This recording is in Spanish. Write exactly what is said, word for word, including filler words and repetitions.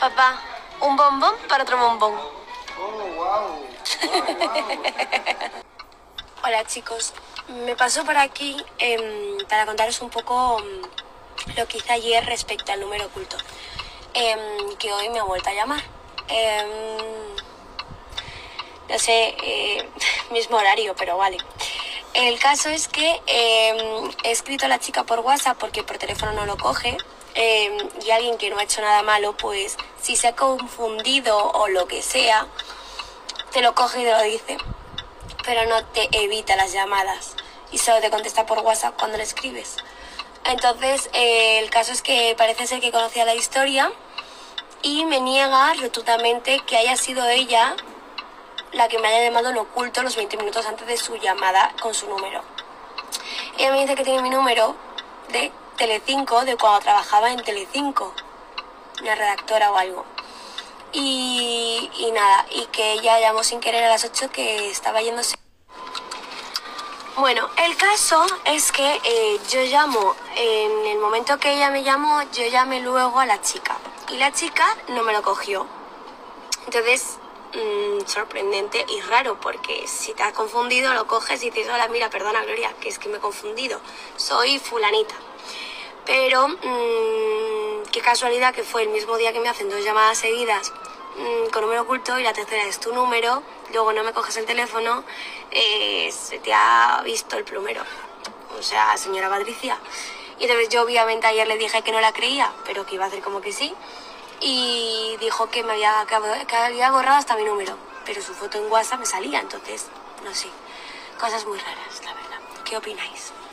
Papá, un bombón para otro bombón. Oh, wow. Wow, wow. Hola chicos, me paso por aquí eh, para contaros un poco um, lo que hice ayer respecto al número oculto, eh, que hoy me ha vuelto a llamar. Eh, no sé, eh, mismo horario, pero vale. El caso es que eh, he escrito a la chica por WhatsApp porque por teléfono no lo coge. Eh, y alguien que no ha hecho nada malo, pues si se ha confundido o lo que sea, te lo coge y te lo dice, pero no te evita las llamadas y solo te contesta por WhatsApp cuando le escribes. Entonces eh, el caso es que parece ser que conocía la historia y me niega rotundamente que haya sido ella la que me haya llamado en oculto los veinte minutos antes de su llamada con su número. Ella me dice que tiene mi número de Telecinco, de cuando trabajaba en Telecinco, una redactora o algo. Y, y nada, y que ella llamó sin querer a las ocho, que estaba yéndose. Bueno, el caso es que eh, yo llamo, en el momento que ella me llamó, yo llamé luego a la chica. Y la chica no me lo cogió. Entonces, mmm, sorprendente y raro, porque si te has confundido, lo coges y dices, hola, mira, perdona Gloria, que es que me he confundido. Soy fulanita. Pero mmm, qué casualidad que fue el mismo día que me hacen dos llamadas seguidas mmm, con número oculto, y la tercera es tu número, luego no me coges el teléfono, eh, se te ha visto el plumero. O sea, señora Patricia. Y entonces yo obviamente ayer le dije que no la creía, pero que iba a hacer como que sí. Y dijo que me había, que había borrado hasta mi número, pero su foto en WhatsApp me salía, entonces, no sé, cosas muy raras, la verdad. ¿Qué opináis?